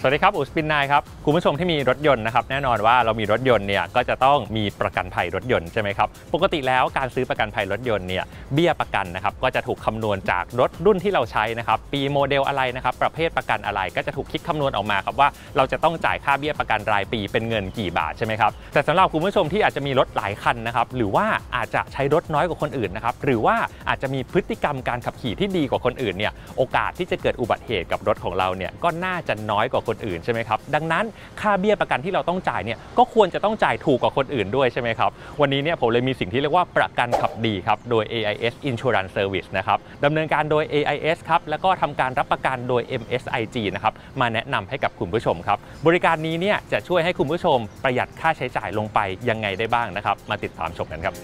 สวัสดีครับอู๋สปินนายครับคุณผู้ชมที่มีรถยนต์นะครับแน่นอนว่าเรามีรถยนต์เนี่ยก็จะต้องมีประกันภัยรถยนต์ใช่ไหมครับปกติแล้วการซื้อประกันภัยรถยนต์เนี่ยเบี้ยประกันนะครับก็จะถูกคำนวณจากรถรุ่นที่เราใช้นะครับปีโมเดลอะไรนะครับประเภทประกันอะไรก็จะถูกคิดคำนวณออกมาครับว่าเราจะต้องจ่ายค่าเบี้ยประกันรายปีเป็นเงินกี่บาทใช่ไหมครับแต่สำหรับคุณผู้ชมที่อาจจะมีรถหลายคันนะครับหรือว่าอาจจะใช้รถน้อยกว่าคนอื่นนะครับหรือว่าอาจจะมีพฤติกรรมการขับขี่ที่ดีกว่าคนอื่นเนี่ยโอกาสที่จะเกิดอุบัติเหตุกับรถของเราเนี่ยก็น่าจะน้อยกว่าคนอื่นใช่ไหมครับดังนั้นค่าเบี้ยประกันที่เราต้องจ่ายเนี่ยก็ควรจะต้องจ่ายถูกกว่าคนอื่นด้วยใช่ไหมครับวันนี้เนี่ยผมเลยมีสิ่งที่เรียกว่าประกันขับดีครับโดย AIS Insurance Service นะครับดำเนินการโดย AIS ครับแล้วก็ทำการรับประกันโดย MSIG นะครับมาแนะนำให้กับคุณผู้ชมครับบริการนี้เนี่ยจะช่วยให้คุณผู้ชมประหยัดค่าใช้จ่ายลงไปยังไงได้บ้างนะครับมาติดตามชมกันครับ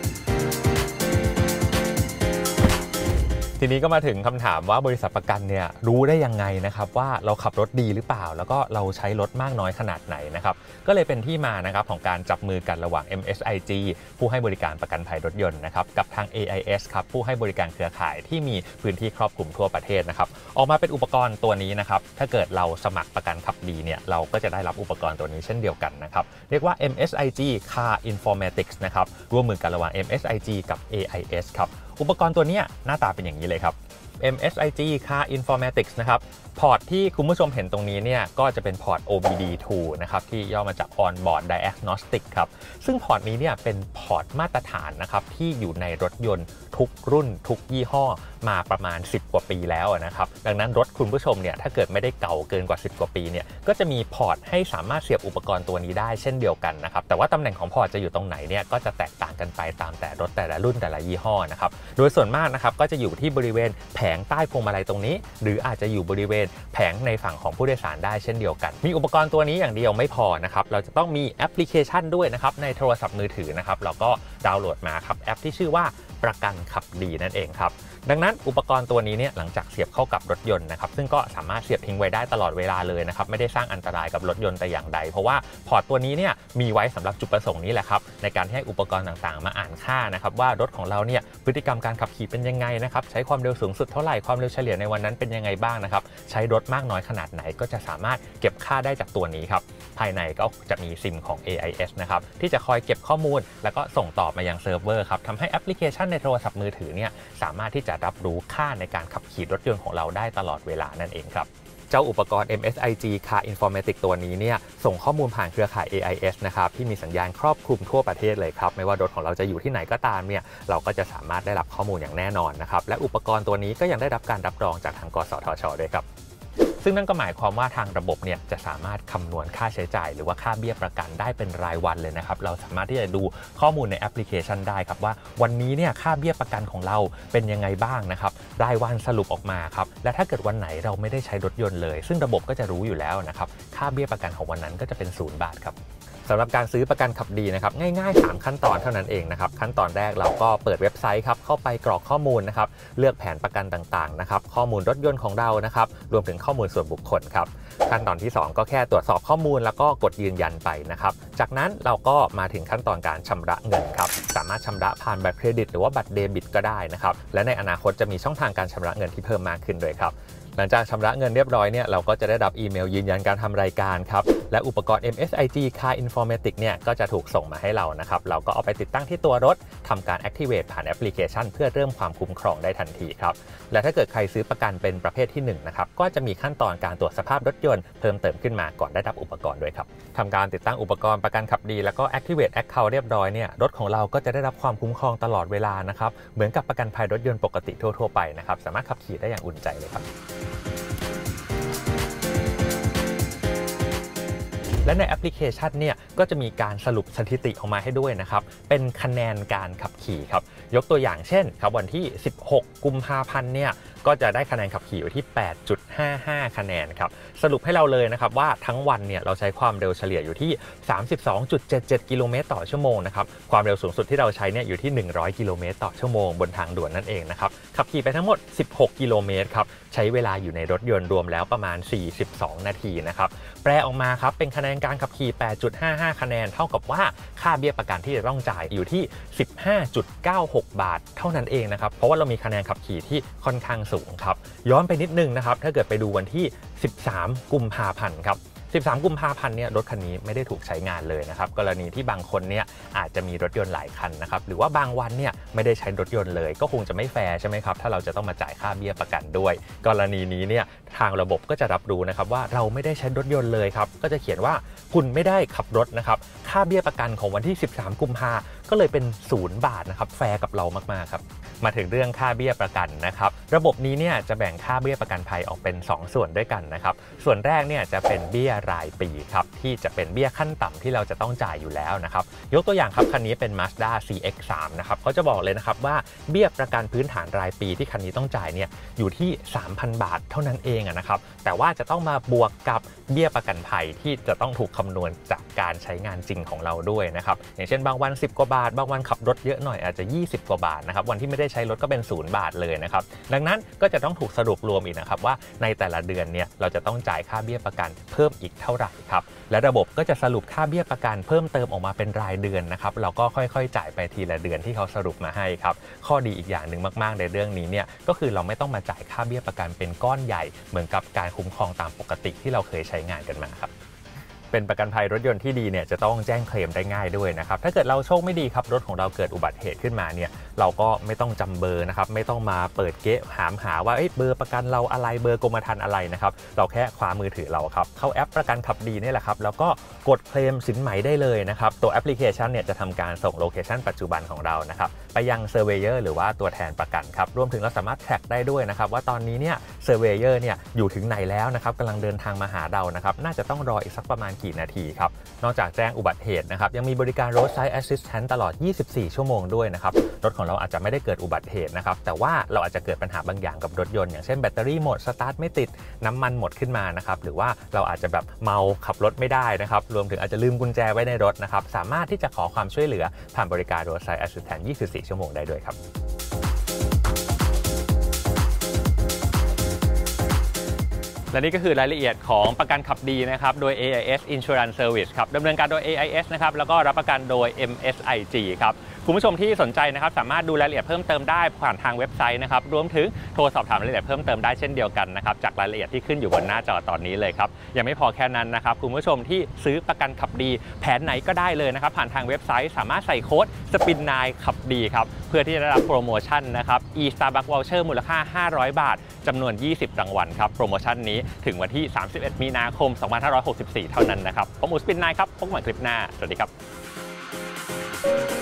ทีนี้ก็มาถึงคำถามว่าบริษัทประกันเนี่ยรู้ได้ยังไงนะครับว่าเราขับรถดีหรือเปล่าแล้วก็เราใช้รถมากน้อยขนาดไหนนะครับก็เลยเป็นที่มานะครับของการจับมือกันระหว่าง MSIG ผู้ให้บริการประกันภัยรถยนต์นะครับกับทาง AIS ครับผู้ให้บริการเครือข่ายที่มีพื้นที่ครอบคลุมทั่วประเทศนะครับออกมาเป็นอุปกรณ์ตัวนี้นะครับถ้าเกิดเราสมัครประกันขับดีเนี่ยเราก็จะได้รับอุปกรณ์ตัวนี้เช่นเดียวกันนะครับเรียกว่า MSIG Car Informatics นะครับร่วมมือกันระหว่าง MSIG กับ AIS ครับอุปกรณ์ตัวนี้หน้าตาเป็นอย่างนี้เลยครับ MSIG Car Informatics นะครับพอร์ตที่คุณผู้ชมเห็นตรงนี้เนี่ยก็จะเป็นพอร์ต OBD2 นะครับที่ย่อมาจาก On-board Diagnostic ครับซึ่งพอร์ตนี้เนี่ยเป็นพอร์ตมาตรฐานนะครับที่อยู่ในรถยนต์ทุกรุ่นทุกยี่ห้อมาประมาณ10กว่าปีแล้วนะครับดังนั้นรถคุณผู้ชมเนี่ยถ้าเกิดไม่ได้เก่าเกินกว่า10กว่าปีเนี่ยก็จะมีพอร์ตให้สามารถเสียบอุปกรณ์ตัวนี้ได้เช่นเดียวกันนะครับแต่ว่าตำแหน่งของพอร์ตจะอยู่ตรงไหนเนี่ยก็จะแตกต่างกันไปตามแต่รถแต่ละรุ่นแต่ละยี่ห้อนะครับโดยส่วนมากนะครับก็จะอยู่ที่บริเวณแผงใต้พวงมาลัยตรงนี้หรืออาจจะอยู่บริเวณแผงในฝั่งของผู้โดยสารได้เช่นเดียวกันมีอุปกรณ์ตัวนี้อย่างเดียวไม่พอนะครับเราจะต้องมีแอปพลิเคชันด้วยนะครับในโทรศัพท์มือถือนะครับเราก็ดาวน์โหลดมาครับแอปที่ชื่อว่าประกันขับดีนั่นเองครับดังนั้นอุปกรณ์ตัวนี้เนี่ยหลังจากเสียบเข้ากับรถยนต์นะครับซึ่งก็สามารถเสียบทิ้งไว้ได้ตลอดเวลาเลยนะครับไม่ได้สร้างอันตรายกับรถยนต์แต่อย่างใดเพราะว่าพอร์ตตัวนี้เนี่ยมีไว้สำหรับจุดประสงค์นี้แหละครับในการให้อุปกรณ์ต่างๆมาอ่านค่านะครับว่ารถของเราเนี่ยพฤติกรรมการขับขี่เป็นยังไงนะครับใช้ความเร็วสูงสุดเท่าไหร่ความเร็วเฉลี่ยในวันนั้นเป็นยังไงบ้างนะครับใช้รถมากน้อยขนาดไหนก็จะสามารถเก็บค่าได้จากตัวนี้ครับภายในก็จะมีซิมของ AIS นะครับที่จะคอยเก็บข้อมูลแล้วก็ส่งต่อมายังเซิร์ฟเวอร์ครับทำให้แอปพลิเคชันในโทรศัพท์มือถือเนี่ยสามารถที่จะรับรู้ค่าในการขับขี่รถยนต์ของเราได้ตลอดเวลานั่นเองครับเจ้าอุปกรณ์ MSIG Car Informatics ตัวนี้เนี่ยส่งข้อมูลผ่านเครือข่าย AIS นะครับที่มีสัญญาณครอบคลุมทั่วประเทศเลยครับไม่ว่ารถของเราจะอยู่ที่ไหนก็ตามเนี่ยเราก็จะสามารถได้รับข้อมูลอย่างแน่นอนนะครับและอุปกรณ์ตัวนี้ก็ยังได้รับการรับรองจากทางกสทช.ด้วยครับซึ่งนั่นก็หมายความว่าทางระบบเนี่ยจะสามารถคำนวณค่าใช้จ่ายหรือว่าค่าเบี้ยประกันได้เป็นรายวันเลยนะครับเราสามารถที่จะดูข้อมูลในแอปพลิเคชันได้ครับว่าวันนี้เนี่ยค่าเบี้ยประกันของเราเป็นยังไงบ้างนะครับรายวันสรุปออกมาครับและถ้าเกิดวันไหนเราไม่ได้ใช้รถยนต์เลยซึ่งระบบก็จะรู้อยู่แล้วนะครับค่าเบี้ยประกันของวันนั้นก็จะเป็น0 บาทครับสำหรับการซื้อประกันขับดีนะครับง่ายๆ3ขั้นตอนเท่านั้นเองนะครับขั้นตอนแรกเราก็เปิดเว็บไซต์ครับเข้าไปกรอกข้อมูลนะครับเลือกแผนประกันต่างๆนะครับข้อมูลรถยนต์ของเรานะครับรวมถึงข้อมูลส่วนบุคคลครับขั้นตอนที่2ก็แค่ตรวจสอบข้อมูลแล้วก็กดยืนยันไปนะครับจากนั้นเราก็มาถึงขั้นตอนการชำระเงินครับสามารถชำระผ่านบัตรเครดิตหรือว่าบัตรเดบิตก็ได้นะครับและในอนาคตจะมีช่องทางการชำระเงินที่เพิ่มมากขึ้นด้วยครับหลังจากชำระเงินเรียบร้อยเนี่ยเราก็จะได้รับอีเมลยืนยันการทำรายการครับและอุปกรณ์ MSIG Car Informatics เนี่ยก็จะถูกส่งมาให้เรานะครับเราก็เอาไปติดตั้งที่ตัวรถทำการ Activate ผ่านแอปพลิเคชันเพื่อเริ่มความคุ้มครองได้ทันทีครับและถ้าเกิดใครซื้อประกันเป็นประเภทที่1นะครับก็จะมีขั้นตอนการตรวจสภาพรถยนต์เพิ่มเติมขึ้นมาก่อนได้รับอุปกรณ์ด้วยครับทำการติดตั้งอุปกรณ์ประกันขับดีแล้วก็ Activate Account เรียบร้อยเนี่ยรถของเราก็จะได้รับความคุ้มครองตลอดเวลานะครับเหมือนกับประกันภัยรถยนต์ปกติทั่วๆไปนะครับสามารถขับขี่ได้อย่างอุ่นใจเลยครับและในแอปพลิเคชันเนี่ยก็จะมีการสรุปสถิติออกมาให้ด้วยนะครับเป็นคะแนนการขับขี่ครับยกตัวอย่างเช่นครับวันที่16 กุมภาพันธ์เนี่ยก็จะได้คะแนนขับขี่อยู่ที่ 8.55 คะแนนครับสรุปให้เราเลยนะครับว่าทั้งวันเนี่ยเราใช้ความเร็วเฉลี่ยอยู่ที่ 32.77 กิโลเมตรต่อชั่วโมงนะครับความเร็วสูงสุดที่เราใช้เนี่ยอยู่ที่100 กิโลเมตรต่อชั่วโมงบนทางด่วนนั่นเองนะครับขับขี่ไปทั้งหมด16 กิโลเมตรครับใช้เวลาอยู่ในรถยนต์รวมแล้วประมาณ42 นาทีนะครับแปลออกมาครับเป็นคะแนนการขับขี่ 8.55 คะแนนเท่ากับว่าค่าเบี้ยประกันที่จะต้องจ่ายอยู่ที่ 15.96 บาทเท่านั้นเองนะครับเพราะว่าเรามีคะแนนขับขี่ที่ค่อนข้างสูงครับย้อนไปนิดนึงนะครับถ้าเกิดไปดูวันที่13 กุมภาพันธ์ครับ13 กุมภาพันธ์เนี่ยรถคันนี้ไม่ได้ถูกใช้งานเลยนะครับกรณีที่บางคนเนี่ยอาจจะมีรถยนต์หลายคันนะครับหรือว่าบางวันเนี่ยไม่ได้ใช้รถยนต์เลยก็คงจะไม่แฟร์ใช่ไหมครับถ้าเราจะต้องมาจ่ายค่าเบี้ยประกันด้วยกรณีนี้เนี่ยทางระบบก็จะรับรู้นะครับว่าเราไม่ได้ใช้รถยนต์เลยครับก็จะเขียนว่าคุณไม่ได้ขับรถนะครับค่าเบี้ยประกันของวันที่13 กุมภาก็เลยเป็น0 บาทนะครับแฟร์กับเรามากๆครับมาถึงเรื่องค่าเบี้ยประกันนะครับระบบนี้เนี่ยจะแบ่งค่าเบี้ยประกันภัยออกเป็น2 ส่วนด้วยกันนะครับส่วนแรกเนี่ยจะเป็นเบี้ยรายปีครับที่จะเป็นเบี้ยขั้นต่ำที่เราจะต้องจ่ายอยู่แล้วนะครับยกตัวอย่างครับคันนี้เป็น Mazda CX-3 นะครับเขาจะบอกเลยนะครับว่าเบี้ยประกันพื้นฐานรายปีที่คันนี้ต้องจ่ายเนี่ยอยู่ที่ 3,000 บาทเท่านั้นเองนะครับแต่ว่าจะต้องมาบวกกับเบี้ยประกันภัยที่จะต้องถูกคำนวณจากการใช้งานจริงของเราด้วยนะครับอย่างเช่นบางวัน10 กว่าบาทบางวันขับรถเยอะหน่อยอาจจะ20 กว่าบาทนะครับวันที่ไม่ได้ใช้รถก็เป็น0 บาทเลยนะครับดังนั้นก็จะต้องถูกสรุปรวมอีกนะครับว่าในแต่ละเดือนเนี่ยเราจะต้องจ่ายค่าเบี้ยประกันเพิ่มอีกเท่าไหร่ครับและระบบก็จะสรุปค่าเบี้ยประกันเพิ่มเติมออกมาเป็นรายเดือนนะครับเราก็ค่อยๆจ่ายไปทีละเดือนที่เขาสรุปมาให้ครับข้อดีอีกอย่างหนึ่งมากๆในเรื่องนี้เนี่ยก็คือเราไม่ต้องมาจ่ายค่าเบี้ยประกันเป็นก้อนใหญ่เหมือนกับการคุ้มครองตามปกติที่เราเคยใช้งานกันมาครับเป็นประกันภัยรถยนต์ที่ดีเนี่ยจะต้องแจ้งเคลมได้ง่ายด้วยนะครับถ้าเกิดเราโชคไม่ดีครับรถของเราเกิดอุบัติเหตุขึ้นมาเนี่ยเราก็ไม่ต้องจำเบอร์นะครับไม่ต้องมาเปิดเก๊ะหาว่าเบอร์ประกันเราอะไรเบอร์กรมธรรม์อะไรนะครับเราแค่คว้ามือถือเราครับเข้าแอปประกันขับดีนี่แหละครับแล้วก็กดเคลมสินไหมได้เลยนะครับตัวแอปพลิเคชันเนี่ยจะทำการส่งโลเคชันปัจจุบันของเรานะครับไปยังเซอร์เวเยอร์หรือว่าตัวแทนประกันครับรวมถึงเราสามารถแทร็กได้ด้วยนะครับว่าตอนนี้เนี่ยเซอร์เวเยอร์เนี่ยอยู่ถึงไหนแล้วนะครับกำลังเดินทางมาหาเรานะครับน่าจะต้องรออีกสักประมาณกี่นาทีครับนอกจากแจ้งอุบัติเหตุนะครับยังมีบริการ Roadside Assistance ตลอด24 ชั่วโมงด้วยนะครับรถของเราอาจจะไม่ได้เกิดอุบัติเหตุนะครับแต่ว่าเราอาจจะเกิดปัญหาบางอย่างกับรถยนต์อย่างเช่นแบตเตอรี่หมดสตาร์ทไม่ติดน้ำมันหมดขึ้นมานะครับหรือว่าเราอาจจะแบบเมาขับรถไม่ได้นะครับรวมถึงอาจจะลืมกุญแจไว้ในรถนะครับสามารถที่จะขอความช่วยเหลือผ่านบริการ Roadside Assistance 24 ชั่วโมงได้ด้วยครับและนี่ก็คือรายละเอียดของประกันขับดีนะครับโดย AIS Insurance Service ครับดำเนินการโดย AIS นะครับแล้วก็รับประกันโดย MSIG ครับคุณผู้ชมที่สนใจนะครับสามารถดูรายละเอียดเพิ่มเติมได้ผ่านทางเว็บไซต์นะครับรวมถึงโทรสอบถามรายละเอียดเพิ่มเติมได้เช่นเดียวกันนะครับจากรายละเอียดที่ขึ้นอยู่บนหน้าจอตอนนี้เลยครับยังไม่พอแค่นั้นนะครับคุณผู้ชมที่ซื้อประกันขับดีแผนไหนก็ได้เลยนะครับผ่านทางเว็บไซต์สามารถใส่โค้ด SPIN9 ขับดีครับเพื่อที่จะได้รับโปรโมชั่นนะครับ e-Starbucks Voucher มูลค่า500 บาทจำนวน20รางวัลครับโปรโมชั่นนี้ถึงวันที่31 มีนาคม 2564 เท่านั้นนะครับผมหมู SPIN9 ครับพบกันใหม่คลิปหน้าสวัสดีครับ